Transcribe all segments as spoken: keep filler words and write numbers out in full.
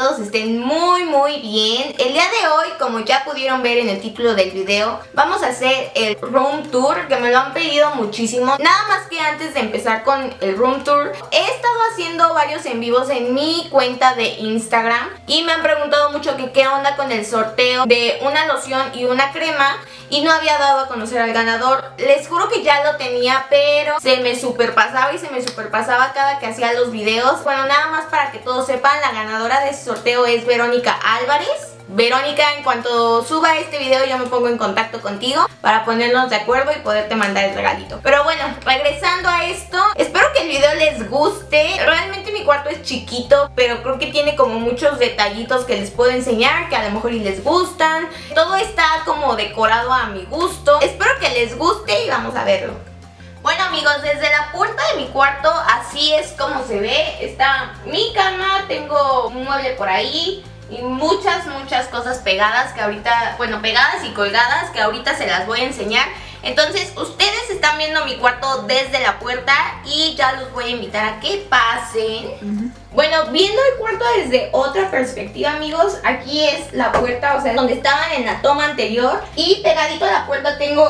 todos estén muy muy bien. El día de hoy, como ya pudieron ver en el título del video, vamos a hacer el room tour, que me lo han pedido muchísimo. Nada más que antes de empezar con el room tour, he estado haciendo varios en vivos en mi cuenta de Instagram y me han preguntado mucho que qué onda con el sorteo de una loción y una crema, y no había dado a conocer al ganador. Les juro que ya lo tenía, pero se me superpasaba y se me superpasaba cada que hacía los videos. Bueno, nada más para que todos sepan, la ganadora de ese sorteo es Verónica Álvarez. Verónica, en cuanto suba este video yo me pongo en contacto contigo para ponernos de acuerdo y poderte mandar el regalito. Pero bueno, regresando a esto, espero que el video les guste. Realmente mi cuarto es chiquito, pero creo que tiene como muchos detallitos que les puedo enseñar, que a lo mejor y les gustan. Todo está como decorado a mi gusto. Espero que les guste y vamos a verlo. Bueno amigos, desde la puerta de mi cuarto así es como se ve. Está mi cama, tengo un mueble por ahí y muchas, muchas cosas pegadas que ahorita, bueno, pegadas y colgadas que ahorita se las voy a enseñar. Entonces, ustedes están viendo mi cuarto desde la puerta y ya los voy a invitar a que pasen. Uh-huh. Bueno, viendo el cuarto desde otra perspectiva, amigos, aquí es la puerta, o sea, donde estaban en la toma anterior. Y pegadito a la puerta tengo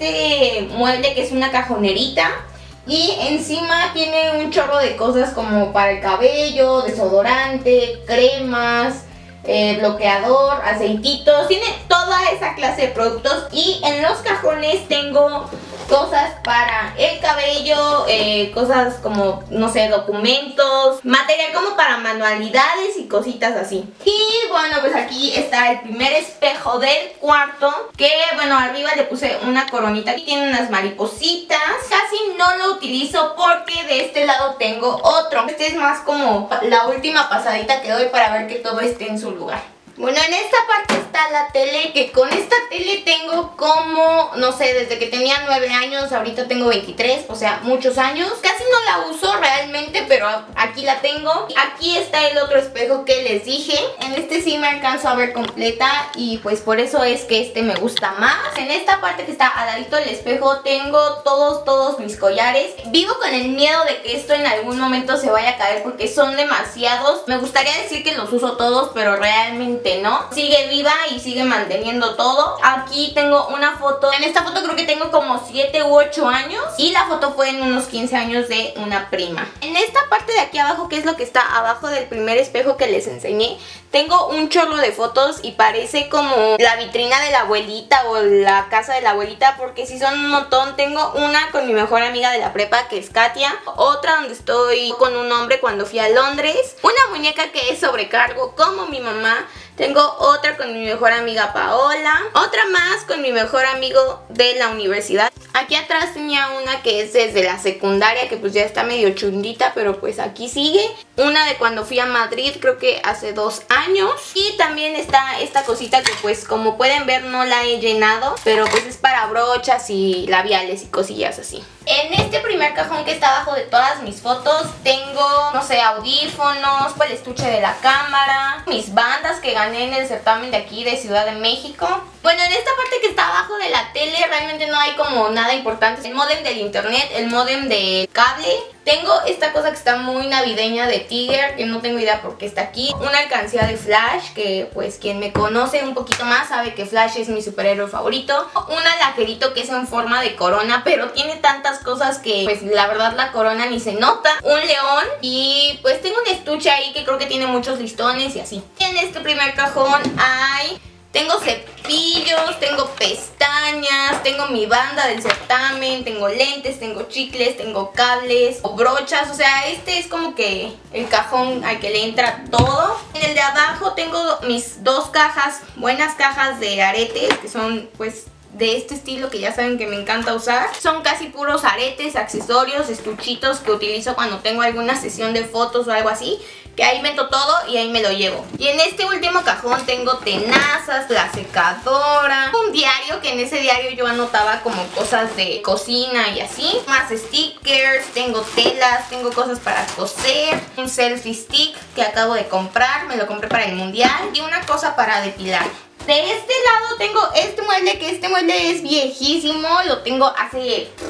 este mueble que es una cajonerita. Y encima tiene un chorro de cosas como para el cabello, desodorante, cremas, Eh, bloqueador, aceititos, tiene toda esa clase de productos. Y en los cajones tengo cosas para el cabello, eh, cosas como, no sé, documentos, material como para manualidades y cositas así. Y bueno, pues aquí está el primer espejo del cuarto, que bueno, arriba le puse una coronita y tiene unas maripositas. Casi no lo utilizo porque de este lado tengo otro. Este es más como la última pasadita que doy para ver que todo esté en su lugar. Bueno, en esta parte está la tele, que con esta tele tengo como, no sé, desde que tenía nueve años, ahorita tengo veintitrés, o sea, muchos años. Casi no la uso realmente, pero aquí la tengo. Aquí está el otro espejo que les dije. En este sí me alcanzo a ver completa y pues por eso es que este me gusta más. En esta parte que está al ladito del espejo tengo todos, todos mis collares. Vivo con el miedo de que esto en algún momento se vaya a caer porque son demasiados. Me gustaría decir que los uso todos, pero realmente no. Sigue viva y sigue manteniendo todo. Aquí tengo una foto. En esta foto creo que tengo como siete u ocho años y la foto fue en unos quince años de una prima. En esta parte de aquí abajo, que es lo que está abajo del primer espejo que les enseñé, tengo un chorro de fotos y parece como la vitrina de la abuelita o la casa de la abuelita, porque si son un montón. Tengo una con mi mejor amiga de la prepa, que es Katia. Otra donde estoy con un hombre cuando fui a Londres. Una muñeca que es sobrecargo como mi mamá. Tengo otra con mi mejor amiga Paola. Otra más con mi mejor amigo de la universidad. Aquí atrás tenía una que es desde la secundaria, que pues ya está medio chundita, pero pues aquí sigue. Una de cuando fui a Madrid, creo que hace dos años. Y también está esta cosita que pues como pueden ver no la he llenado, pero pues es para brochas y labiales y cosillas así. En este primer cajón que está abajo de todas mis fotos tengo, no sé, audífonos, el estuche de la cámara, mis bandas que gané en el certamen de aquí de Ciudad de México. Bueno, en esta parte que está abajo de la tele realmente no hay como nada importante. El módem del internet, el módem del cable. Tengo esta cosa que está muy navideña de Tiger, que no tengo idea por qué está aquí. Una alcancía de Flash, que pues quien me conoce un poquito más sabe que Flash es mi superhéroe favorito. Un alajerito que es en forma de corona, pero tiene tantas cosas que pues la verdad la corona ni se nota. Un león y pues tengo un estuche ahí que creo que tiene muchos listones y así. En este primer cajón hay... Tengo cepillos, tengo pestañas, tengo mi banda del certamen, tengo lentes, tengo chicles, tengo cables, brochas. O sea, este es como que el cajón al que le entra todo. En el de abajo tengo mis dos cajas, buenas cajas de aretes, que son pues de este estilo que ya saben que me encanta usar. Son casi puros aretes, accesorios, estuchitos que utilizo cuando tengo alguna sesión de fotos o algo así, que ahí meto todo y ahí me lo llevo. Y en este último cajón tengo tenazas, la secadora, un diario, que en ese diario yo anotaba como cosas de cocina y así. Más stickers, tengo telas, tengo cosas para coser, un selfie stick que acabo de comprar, me lo compré para el mundial, y una cosa para depilar. De este lado tengo este mueble, que este mueble es viejísimo, lo tengo hace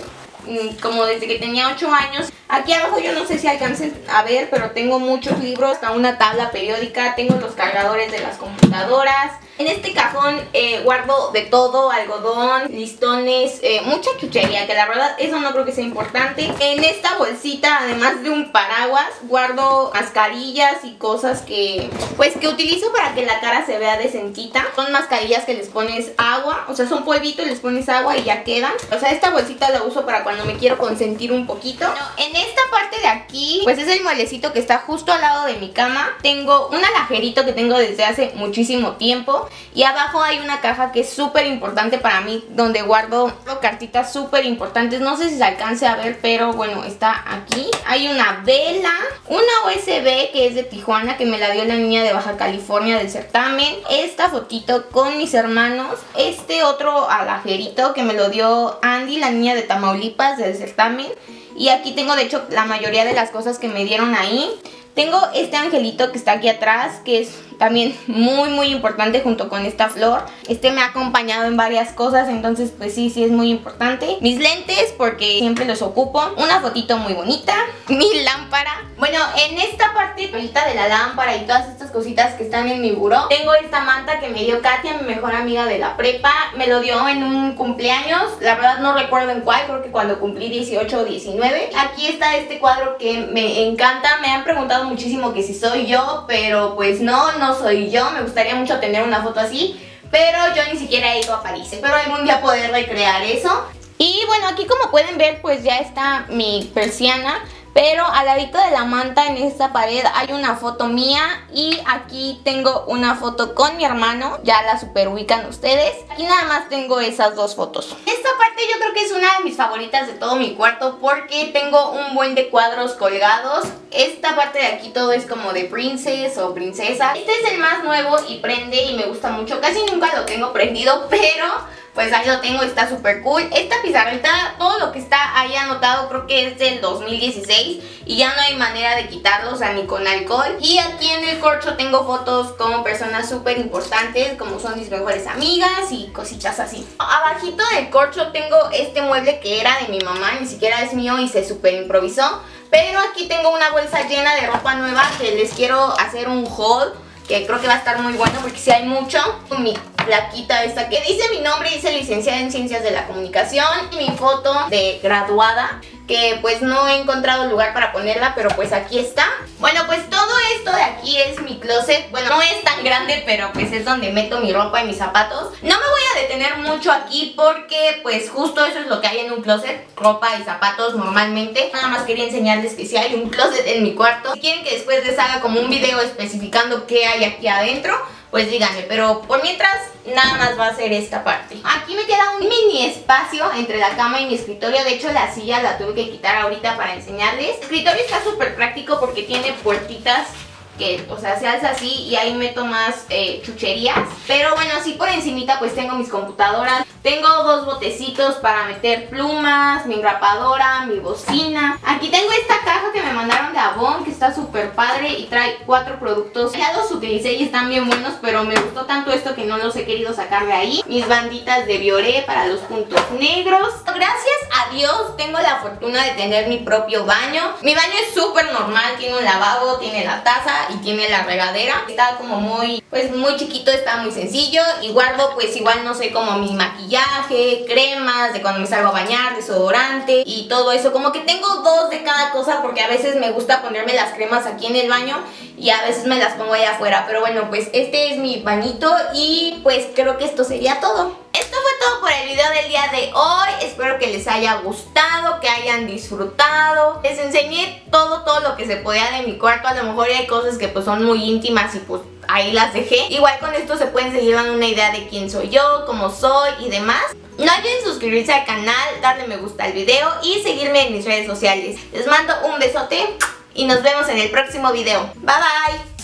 como desde que tenía ocho años. Aquí abajo yo no sé si alcancen a ver, pero tengo muchos libros, hasta una tabla periódica, tengo los cargadores de las computadoras. En este cajón eh, guardo de todo, algodón, listones, eh, mucha chuchería, que la verdad eso no creo que sea importante. En esta bolsita, además de un paraguas, guardo mascarillas y cosas que pues que utilizo para que la cara se vea decentita. Son mascarillas que les pones agua, o sea son polvito y les pones agua y ya quedan. O sea esta bolsita la uso para cuando me quiero consentir un poquito. Bueno, en esta parte de aquí, pues es el mueblecito que está justo al lado de mi cama. Tengo un alajerito que tengo desde hace muchísimo tiempo. Y abajo hay una caja que es súper importante para mí, donde guardo cartitas súper importantes. No sé si se alcance a ver, pero bueno, está aquí. Hay una vela, una U S B que es de Tijuana, que me la dio la niña de Baja California del certamen. Esta fotito con mis hermanos. Este otro alajerito que me lo dio Andy, la niña de Tamaulipas del certamen. Y aquí tengo de hecho la mayoría de las cosas que me dieron ahí. Tengo este angelito que está aquí atrás, que es también muy muy importante junto con esta flor. Este me ha acompañado en varias cosas, entonces pues sí, sí es muy importante. Mis lentes, porque siempre los ocupo. Una fotito muy bonita. Mi lámpara. Bueno, en esta parte ahorita de la lámpara y todas estas cositas que están en mi buró, tengo esta manta que me dio Katia, mi mejor amiga de la prepa. Me lo dio en un cumpleaños. La verdad no recuerdo en cuál, creo que cuando cumplí dieciocho o diecinueve. Aquí está este cuadro que me encanta. Me han preguntado muchísimo que si soy yo, pero pues no, no soy yo. Me gustaría mucho tener una foto así, pero yo ni siquiera he ido a París. Espero algún día poder recrear eso. Y bueno, aquí como pueden ver pues ya está mi persiana, pero al ladito de la manta en esta pared hay una foto mía y aquí tengo una foto con mi hermano, ya la super ubican ustedes. Aquí nada más tengo esas dos fotos. Esta parte yo creo que es una de mis favoritas de todo mi cuarto porque tengo un buen de cuadros colgados. Esta parte de aquí todo es como de princess o princesa. Este es el más nuevo y prende y me gusta mucho. Casi nunca lo tengo prendido, pero pues ahí lo tengo, está súper cool. Esta pizarrita, todo lo que está ahí anotado creo que es del dos mil dieciséis y ya no hay manera de quitarlo, o sea, ni con alcohol. Y aquí en el corcho tengo fotos con personas súper importantes, como son mis mejores amigas y cositas así. Abajito del corcho tengo este mueble que era de mi mamá, ni siquiera es mío y se súper improvisó. Pero aquí tengo una bolsa llena de ropa nueva que les quiero hacer un haul, que creo que va a estar muy bueno porque sí hay mucho. Mi plaquita esta que dice mi nombre, dice licenciada en Ciencias de la Comunicación, y mi foto de graduada, que pues no he encontrado lugar para ponerla, pero pues aquí está. Bueno, pues todo esto de aquí es mi closet. Bueno, no es tan grande, pero pues es donde meto mi ropa y mis zapatos. No me voy a detener mucho aquí porque pues justo eso es lo que hay en un closet, ropa y zapatos normalmente. Nada más quería enseñarles que sí hay un closet en mi cuarto. Si quieren que después les haga como un video especificando qué hay aquí adentro, pues díganme, pero por mientras nada más va a ser esta parte. Aquí me queda un mini espacio entre la cama y mi escritorio. De hecho la silla la tuve que quitar ahorita para enseñarles. El escritorio está súper práctico porque tiene puertitas que, o sea, se alza así y ahí meto más eh, chucherías. Pero bueno, así por encimita pues tengo mis computadoras. Tengo dos botecitos para meter plumas, mi engrapadora, mi bocina. Aquí tengo esta caja que me mandaron de Avon, que está súper padre y trae cuatro productos. Ya los utilicé y están bien buenos, pero me gustó tanto esto que no los he querido sacar de ahí. Mis banditas de Bioré para los puntos negros. Gracias a Dios tengo la fortuna de tener mi propio baño. Mi baño es súper normal, tiene un lavabo, tiene la taza y tiene la regadera. Está como muy, pues muy chiquito, está muy sencillo. Y guardo pues igual, no sé, como mi maquillaje, cremas de cuando me salgo a bañar, desodorante y todo eso. Como que tengo dos de cada cosa porque a veces me gusta ponerme las cremas aquí en el baño y a veces me las pongo allá afuera. Pero bueno, pues este es mi bañito y pues creo que esto sería todo. Esto fue todo por el video del día de hoy. Espero que les haya gustado, que hayan disfrutado. Les enseñé todo, todo lo que se podía de mi cuarto. A lo mejor hay cosas que pues son muy íntimas y pues ahí las dejé. Igual con esto se pueden seguir dando una idea de quién soy yo, cómo soy y demás. No olviden suscribirse al canal, darle me gusta al video y seguirme en mis redes sociales. Les mando un besote y nos vemos en el próximo video. Bye bye.